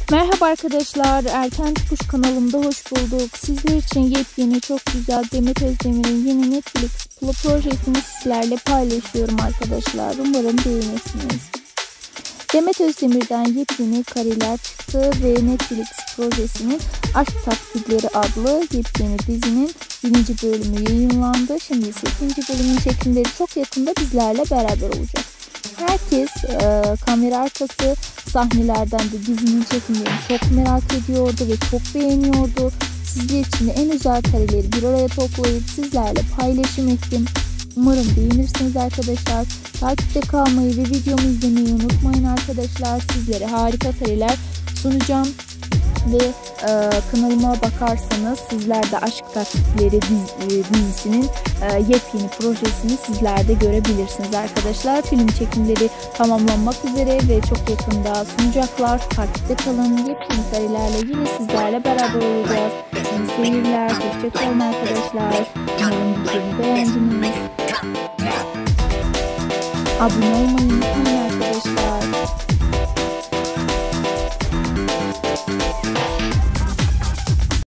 Merhaba arkadaşlar, Erken Tutuş kanalımda hoş bulduk. Sizler için yepyeni çok güzel Demet Özdemir'in yeni Netflix projesini sizlerle paylaşıyorum arkadaşlar. Umarım beğenirsiniz. Demet Özdemir'den yepyeni kareler çıktı ve Netflix projesinin Aşk Taktikleri adlı yepyeni dizinin 1. bölümü yayınlandı. Şimdi ise 2. bölümün çekimleri çok yakında bizlerle beraber olacak. Herkes kamera arkası sahnelerden de dizinin çekimlerini çok merak ediyordu ve çok beğeniyordu. Sizler için de en özel kareleri bir araya toplayıp sizlerle paylaşım ettim. Umarım beğenirsiniz arkadaşlar. Takipte kalmayı ve videomu izlemeyi unutmayın arkadaşlar. Sizlere harika kareler sunacağım. Ve kanalıma bakarsanız sizler de Aşk Taktikleri dizisinin yepyeni projesini sizler de görebilirsiniz arkadaşlar. Film çekimleri tamamlanmak üzere ve çok yakında sunacaklar. Takipte kalın. Yepyeni karelerle yine sizlerle beraber olacağız. İyi seyirler. Hoşçakalın arkadaşlar. Umarım videomu beğendiniz. Abone olmayı unutmayın.